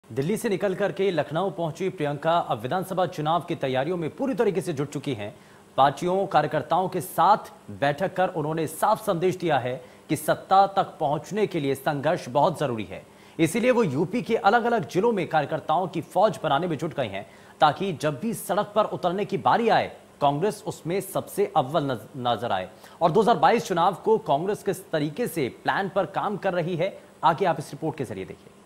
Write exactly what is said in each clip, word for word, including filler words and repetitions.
दिल्ली से निकल करके लखनऊ पहुंची प्रियंका अब विधानसभा चुनाव की तैयारियों में पूरी तरीके से जुट चुकी हैं। पार्टियों कार्यकर्ताओं के साथ बैठक कर उन्होंने साफ संदेश दिया है कि सत्ता तक पहुंचने के लिए संघर्ष बहुत जरूरी है। इसीलिए वो यूपी के अलग अलग जिलों में कार्यकर्ताओं की फौज बनाने में जुट गए हैं, ताकि जब भी सड़क पर उतरने की बारी आए कांग्रेस उसमें सबसे अव्वल नजर आए। और दो हज़ार बाईस चुनाव को कांग्रेस किस तरीके से प्लान पर काम कर रही है, आगे आप इस रिपोर्ट के जरिए देखिए।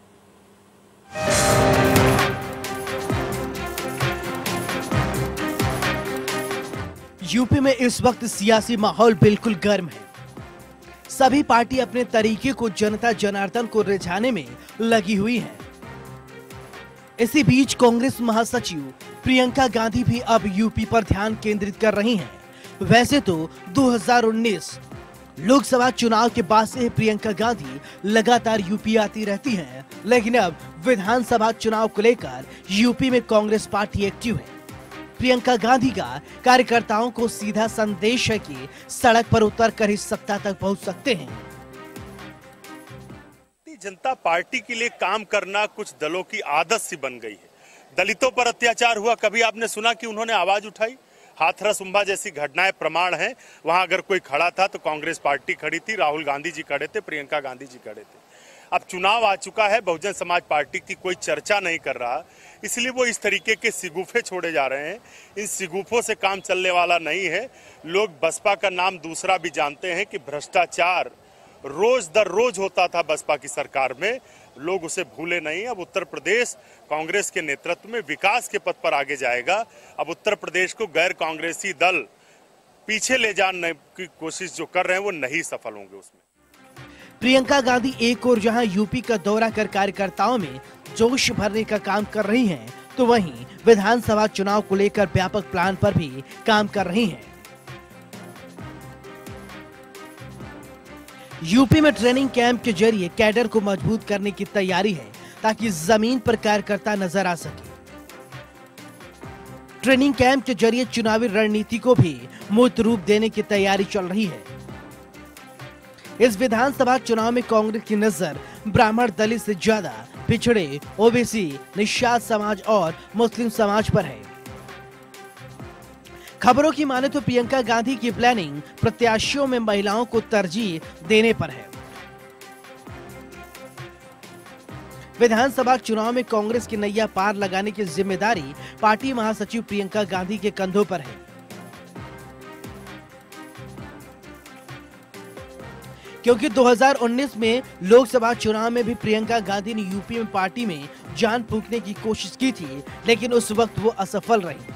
यूपी में इस वक्त सियासी माहौल बिल्कुल गर्म है। सभी पार्टी अपने तरीके को जनता जनार्दन को रिझाने में लगी हुई है। इसी बीच कांग्रेस महासचिव प्रियंका गांधी भी अब यूपी पर ध्यान केंद्रित कर रही हैं। वैसे तो दो हज़ार उन्नीस लोकसभा चुनाव के बाद से प्रियंका गांधी लगातार यूपी आती रहती हैं, लेकिन अब विधानसभा चुनाव को लेकर यूपी में कांग्रेस पार्टी एक्टिव है। प्रियंका गांधी का कार्यकर्ताओं को सीधा संदेश है कि सड़क पर उतर कर ही सत्ता तक पहुंच सकते हैं। जनता पार्टी के लिए काम करना कुछ दलों की आदत सी बन गई है। दलितों पर अत्याचार हुआ, कभी आपने सुना कि उन्होंने आवाज उठाई? हाथरस उम्भा जैसी घटनाएं प्रमाण हैं। वहां अगर कोई खड़ा था तो कांग्रेस पार्टी खड़ी थी, राहुल गांधी जी खड़े थे, प्रियंका गांधी जी खड़े थे। अब चुनाव आ चुका है, बहुजन समाज पार्टी की कोई चर्चा नहीं कर रहा, इसलिए वो इस तरीके के सिगुफे छोड़े जा रहे हैं। इन सिगुफों से काम चलने वाला नहीं है। लोग बसपा का नाम दूसरा भी जानते हैं कि भ्रष्टाचार रोज दर रोज होता था बसपा की सरकार में, लोग उसे भूले नहीं। अब उत्तर प्रदेश कांग्रेस के नेतृत्व में विकास के पथ पर आगे जाएगा। अब उत्तर प्रदेश को गैर कांग्रेसी दल पीछे ले जाने की कोशिश जो कर रहे हैं वो नहीं सफल होंगे उसमें। प्रियंका गांधी एक और जहां यूपी का दौरा कर कार्यकर्ताओं में जोश भरने का काम कर रही हैं, तो वहीं विधानसभा चुनाव को लेकर व्यापक प्लान पर भी काम कर रही हैं। यूपी में ट्रेनिंग कैंप के जरिए कैडर को मजबूत करने की तैयारी है, ताकि जमीन पर कार्यकर्ता नजर आ सके। ट्रेनिंग कैंप के जरिए चुनावी रणनीति को भी मूर्त रूप देने की तैयारी चल रही है। इस विधानसभा चुनाव में कांग्रेस की नजर ब्राह्मण दलित से ज्यादा पिछड़े, ओबीसी, निषाद समाज और मुस्लिम समाज पर है। खबरों की माने तो प्रियंका गांधी की प्लानिंग प्रत्याशियों में महिलाओं को तरजीह देने पर है। विधानसभा चुनाव में कांग्रेस की नैया पार लगाने की जिम्मेदारी पार्टी महासचिव प्रियंका गांधी के कंधों पर है, क्योंकि दो हज़ार उन्नीस में लोकसभा चुनाव में भी प्रियंका गांधी ने यूपी में पार्टी में जान फूंकने की कोशिश की थी, लेकिन उस वक्त वो असफल रही।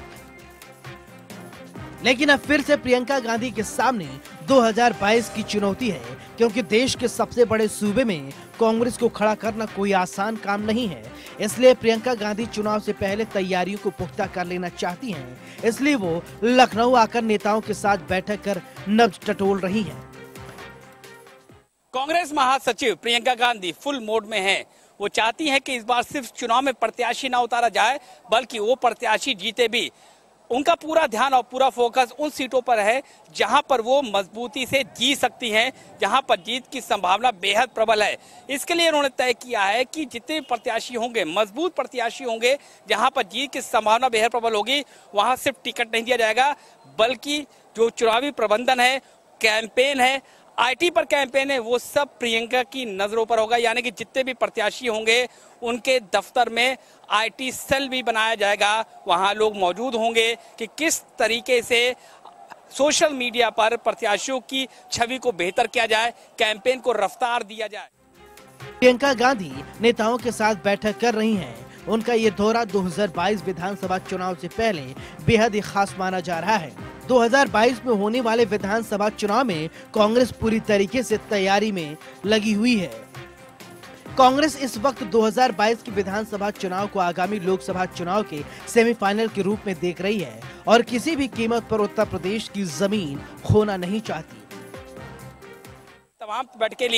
लेकिन अब फिर से प्रियंका गांधी के सामने दो हज़ार बाईस की चुनौती है, क्योंकि देश के सबसे बड़े सूबे में कांग्रेस को खड़ा करना कोई आसान काम नहीं है। इसलिए प्रियंका गांधी चुनाव से पहले तैयारियों को पुख्ता कर लेना चाहती हैं। इसलिए वो लखनऊ आकर नेताओं के साथ बैठक कर नब्ज टटोल रही हैं। कांग्रेस महासचिव प्रियंका गांधी फुल मोड में हैं। वो चाहती हैं कि इस बार सिर्फ चुनाव में प्रत्याशी ना उतारा जाए, बल्कि वो प्रत्याशी जीते भी। उनका पूरा ध्यान और पूरा फोकस उन सीटों पर है जहां पर वो मजबूती से जीत सकती हैं, जहां पर जीत की संभावना बेहद प्रबल है। इसके लिए उन्होंने तय किया है कि जितने प्रत्याशी होंगे, मजबूत प्रत्याशी होंगे, जहां पर जीत की संभावना बेहद प्रबल होगी, वहां सिर्फ टिकट नहीं दिया जाएगा, बल्कि जो चुनावी प्रबंधन है, कैंपेन है, आईटी पर कैंपेन है, वो सब प्रियंका की नजरों पर होगा। यानी कि जितने भी प्रत्याशी होंगे उनके दफ्तर में आईटी सेल भी बनाया जाएगा, वहां लोग मौजूद होंगे कि किस तरीके से सोशल मीडिया पर प्रत्याशियों की छवि को बेहतर किया जाए, कैंपेन को रफ्तार दिया जाए। प्रियंका गांधी नेताओं के साथ बैठक कर रही हैं। उनका ये दौरा दो हज़ार बाईस विधानसभा चुनाव से पहले बेहद ही खास माना जा रहा है। दो हज़ार बाईस में होने वाले विधानसभा चुनाव में कांग्रेस पूरी तरीके से तैयारी में लगी हुई है। कांग्रेस इस वक्त दो हज़ार बाईस की विधानसभा चुनाव को आगामी लोकसभा चुनाव के सेमीफाइनल के रूप में देख रही है और किसी भी कीमत पर उत्तर प्रदेश की जमीन खोना नहीं चाहती। तमाम बैठकें ली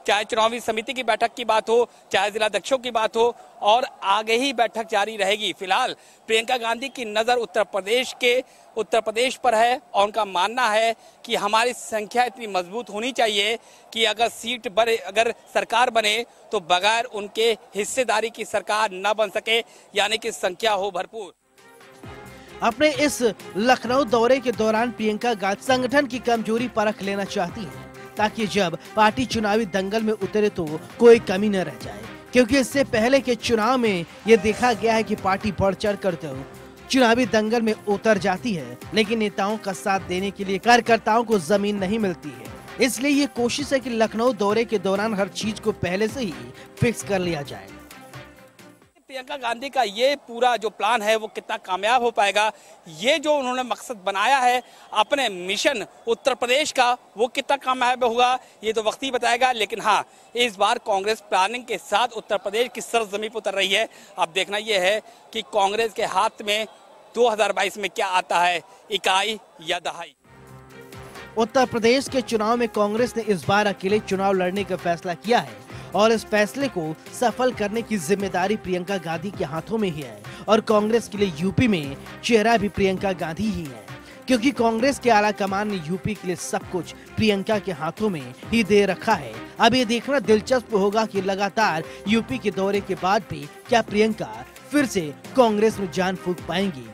चाहे चुनावी समिति की बैठक की बात हो, चाहे जिला अध्यक्षों की बात हो, और आगे ही बैठक जारी रहेगी। फिलहाल प्रियंका गांधी की नजर उत्तर प्रदेश के उत्तर प्रदेश पर है और उनका मानना है कि हमारी संख्या इतनी मजबूत होनी चाहिए कि अगर सीट बने, अगर सरकार बने तो बगैर उनके हिस्सेदारी की सरकार न बन सके, यानी कि संख्या हो भरपूर। अपने इस लखनऊ दौरे के दौरान प्रियंका गांधी संगठन की कमजोरी परख लेना चाहती हैं, ताकि जब पार्टी चुनावी दंगल में उतरे तो कोई कमी न रह जाए, क्योंकि इससे पहले के चुनाव में ये देखा गया है कि पार्टी बढ़ चढ़ कर तो चुनावी दंगल में उतर जाती है, लेकिन नेताओं का साथ देने के लिए कार्यकर्ताओं को जमीन नहीं मिलती है। इसलिए ये कोशिश है कि लखनऊ दौरे के दौरान हर चीज को पहले से ही फिक्स कर लिया जाए। प्रियंका गांधी का ये पूरा जो प्लान है वो कितना कामयाब हो पाएगा, ये जो उन्होंने मकसद बनाया है अपने मिशन उत्तर प्रदेश का, वो कितना कामयाब होगा ये तो वक्त ही बताएगा। लेकिन हाँ, इस बार कांग्रेस प्लानिंग के साथ उत्तर प्रदेश की सरजमीं पर उतर रही है। अब देखना यह है कि कांग्रेस के हाथ में दो हजार बाईस में क्या आता है, इकाई या दहाई। उत्तर प्रदेश के चुनाव में कांग्रेस ने इस बार अकेले चुनाव लड़ने का फैसला किया है और इस फैसले को सफल करने की जिम्मेदारी प्रियंका गांधी के हाथों में ही है। और कांग्रेस के लिए यूपी में चेहरा भी प्रियंका गांधी ही है, क्योंकि कांग्रेस के आला कमान ने यूपी के लिए सब कुछ प्रियंका के हाथों में ही दे रखा है। अब ये देखना दिलचस्प होगा कि लगातार यूपी के दौरे के बाद भी क्या प्रियंका फिर से कांग्रेस में जान फूंक पाएंगी।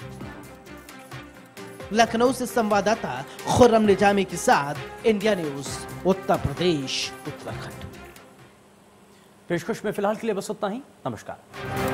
लखनऊ से संवाददाता खुर्रम निजामी के साथ इंडिया न्यूज उत्तर प्रदेश उत्तराखंड। पेशकश में फिलहाल के लिए बस उतना ही। नमस्कार।